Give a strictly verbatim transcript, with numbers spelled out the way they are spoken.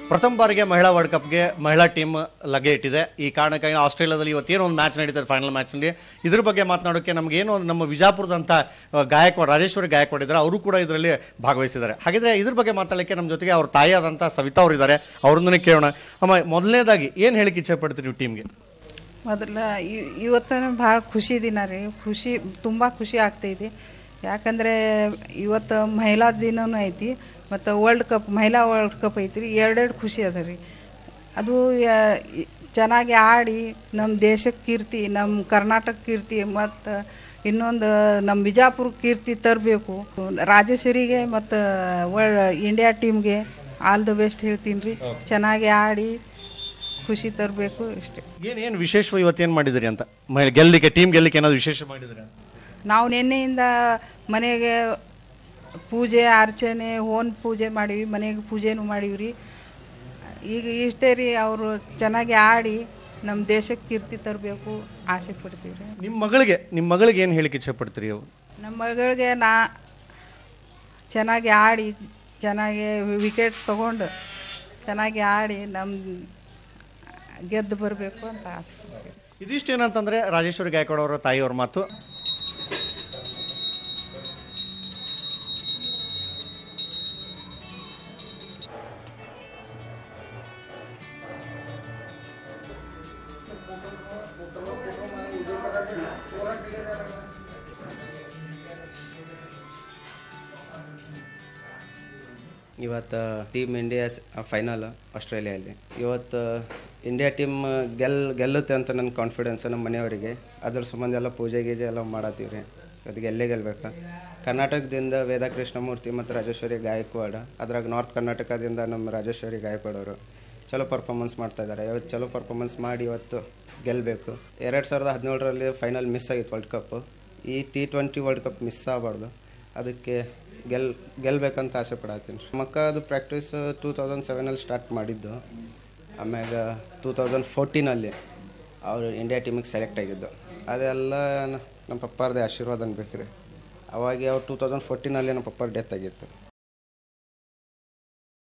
ಪ್ರಥಮ ಬಾರಿಗೆ ಮಹಿಳಾ ವರ್ಲ್ಡ್ ಕಪ್ಗೆ ಮಹಿಳಾ ಟೀಮ್ ಲಗ್ಗೆ ಇಟ್ಟಿದೆ. ಈ ಕಾರಣಕ್ಕಾಗಿ ಆಸ್ಟ್ರೇಲಿಯಾದಲ್ಲಿ ಇವತ್ತೇನೋ ಒಂದು ಮ್ಯಾಚ್ ನಡೀತದೆ, ಫೈನಲ್ ಮ್ಯಾಚ್ನಲ್ಲಿ. ಇದ್ರ ಬಗ್ಗೆ ಮಾತನಾಡೋಕ್ಕೆ ನಮಗೇನೋ ನಮ್ಮ ವಿಜಾಪುರದಂಥ ಗಾಯಕ್ವಾಡ್ ರಾಜೇಶ್ವರಿ ಗಾಯಕ್ವಾಡ್ ಇದ್ದಾರೆ, ಅವರು ಕೂಡ ಇದರಲ್ಲಿ ಭಾಗವಹಿಸಿದ್ದಾರೆ. ಹಾಗಿದ್ರೆ ಇದ್ರ ಬಗ್ಗೆ ಮಾತಾಡಲಿಕ್ಕೆ ನಮ್ಮ ಜೊತೆಗೆ ಅವ್ರ ತಾಯಿಯಾದಂಥ ಸವಿತಾ ಅವರು ಇದ್ದಾರೆ, ಅವ್ರನ್ನೇ ಕೇಳೋಣ. ಅಮ್ಮ, ಮೊದಲನೇದಾಗಿ ಏನು ಹೇಳಿಕ್ಕೆ ಇಚ್ಛೆಪಡ್ತೀರಿ ನೀವು ಟೀಮ್ಗೆ? ಮೊದಲ ಇವತ್ತು ಭಾಳ ಖುಷಿ ದಿನ ರೀ, ಖುಷಿ ತುಂಬ ಖುಷಿ ಆಗ್ತೈತಿ. ಯಾಕಂದರೆ ಇವತ್ತು ಮಹಿಳಾ ದಿನವೂ ಐತಿ ಮತ್ತು ವರ್ಲ್ಡ್ ಕಪ್ ಮಹಿಳಾ ವರ್ಲ್ಡ್ ಕಪ್ ಐತಿ. ಎರಡೆರಡು ಖುಷಿ ಅದ ರೀ. ಅದು ಚೆನ್ನಾಗಿ ಆಡಿ ನಮ್ಮ ದೇಶಕ್ಕೆ ಕೀರ್ತಿ, ನಮ್ಮ ಕರ್ನಾಟಕ ಕೀರ್ತಿ ಮತ್ತು ಇನ್ನೊಂದು ನಮ್ಮ ಬಿಜಾಪುರ ಕೀರ್ತಿ ತರಬೇಕು. ರಾಜೇಶ್ವರಿಗೆ ಮತ್ತು ವರ್ಲ್ಡ್ ಇಂಡಿಯಾ ಟೀಮ್ಗೆ ಆಲ್ ದ ಬೆಸ್ಟ್ ಹೇಳ್ತೀನಿ ರೀ. ಚೆನ್ನಾಗಿ ಆಡಿ ಖುಷಿ ತರಬೇಕು ಇಷ್ಟೇ. ಏನು ಏನು ವಿಶೇಷವಾಗಿ ಇವತ್ತೇನು ಮಾಡಿದಿರಿ ಅಂತ ಗೆಲ್ಲಲಿಕ್ಕೆ, ಟೀಮ್ ಗೆಲ್ಲಲಿಕ್ಕೆ ಏನಾದರೂ ವಿಶೇಷ ಮಾಡಿದಿರಿ? ನಾವು ನಿನ್ನೆಯಿಂದ ಮನೆಗೆ ಪೂಜೆ ಅರ್ಚನೆ ಹೋನ್ ಪೂಜೆ ಮಾಡೀವಿ, ಮನೆಗೆ ಪೂಜೆನೂ ಮಾಡೀವಿ ರೀ. ಈಗ ಇಷ್ಟೇ ರೀ, ಅವರು ಚೆನ್ನಾಗಿ ಆಡಿ ನಮ್ಮ ದೇಶಕ್ಕೆ ಕೀರ್ತಿ ತರಬೇಕು ಆಸೆ ಪಡ್ತೀವಿ ರೀ. ನಿಮ್ಮ ಮಗಳಿಗೆ ನಿಮ್ಮ ಮಗಳಿಗೆ ಏನು ಹೇಳಿಕ್ಕೆ ಇಚ್ಛೆಪಡ್ತೀರಿ? ಅವು ನಮ್ಮ ಮಗಳಿಗೆ ನಾ ಚೆನ್ನಾಗಿ ಆಡಿ ಚೆನ್ನಾಗಿ ವಿಕೆಟ್ ತೊಗೊಂಡು ಚೆನ್ನಾಗಿ ಆಡಿ ನಮ್ಮ ಗೆದ್ದು ಬರಬೇಕು ಅಂತ ಆಸೆ ಪಡ್ತೀವಿ. ಇದಿಷ್ಟು ಏನಂತಂದರೆ ರಾಜೇಶ್ವರಿ ಗಾಯಕ್ವಾಡ್ ಅವರ ತಾಯಿಯವ್ರ ಮಾತು. ಇವತ್ತು ಟೀಮ್ ಇಂಡಿಯಾ ಫೈನಲ್ ಆಸ್ಟ್ರೇಲಿಯಲ್ಲಿ. ಇವತ್ತು ಇಂಡಿಯಾ ಟೀಮ್ ಗೆಲ್ ಗೆಲ್ಲುತ್ತೆ ಅಂತ ನನ್ನ ಕಾನ್ಫಿಡೆನ್ಸ್ ನಮ್ಮ ಮನೆಯವರಿಗೆ. ಅದ್ರ ಸಂಬಂಧ ಎಲ್ಲ ಪೂಜೆ ಗೀಜೆ ಎಲ್ಲ ಮಾಡತ್ತೀವಿ ರೀ. ಇವತ್ತು ಗೆಲ್ಲೇ ಗೆಲ್ಬೇಕು. ಕರ್ನಾಟಕದಿಂದ ವೇದ ಕೃಷ್ಣಮೂರ್ತಿ ಮತ್ತು ರಾಜೇಶ್ವರಿ ಗಾಯಕ್ವಾಡ್, ಅದ್ರಾಗ ನಾರ್ತ್ ಕರ್ನಾಟಕದಿಂದ ನಮ್ಮ ರಾಜೇಶ್ವರಿ ಗಾಯಕ್ವಾಡ್ ಅವರು ಚಲೋ ಪರ್ಫಾರ್ಮೆನ್ಸ್ ಮಾಡ್ತಾಯಿದ್ದಾರೆ. ಇವತ್ತು ಚಲೋ ಪರ್ಫಾರ್ಮೆನ್ಸ್ ಮಾಡಿ ಇವತ್ತು ಗೆಲ್ಲಬೇಕು. ಎರಡು ಸಾವಿರದ ಹದಿನೇಳರಲ್ಲಿ ಫೈನಲ್ ಮಿಸ್ ಆಗಿತ್ತು ವರ್ಲ್ಡ್ ಕಪ್. ಈ T twenty world cup miss ಆಗಬಾರ್ದು, ಅದಕ್ಕೆ ಗೆಲ್ ಗೆಲ್ಲಬೇಕಂತ ಆಸೆ ಪಡತ್ತೀನಿ. ಮಕ್ಕ ಅದು ಪ್ರಾಕ್ಟೀಸ್ ಟೂ ತೌಸಂಡ್ ಸೆವೆನಲ್ಲಿ ಸ್ಟಾರ್ಟ್ ಮಾಡಿದ್ದು. ಆಮ್ಯಾಗ ಟೂ ತೌಸಂಡ್ ಫೋರ್ಟೀನಲ್ಲಿ ಅವರು ಇಂಡಿಯಾ ಟೀಮಿಗೆ ಸೆಲೆಕ್ಟ್ ಆಗಿದ್ದು. ಅದೆಲ್ಲ ನಮ್ಮ ಪಪ್ಪಾರದೇ ಆಶೀರ್ವಾದ ಅನ್ಬೇಕು ರೀ. ಅವಾಗ ಅವ್ರು ಟೂ ತೌಸಂಡ್ ಫೋರ್ಟೀನಲ್ಲಿ ನಮ್ಮ ಪಪ್ಪಾರ ಡೆತ್ ಆಗಿತ್ತು.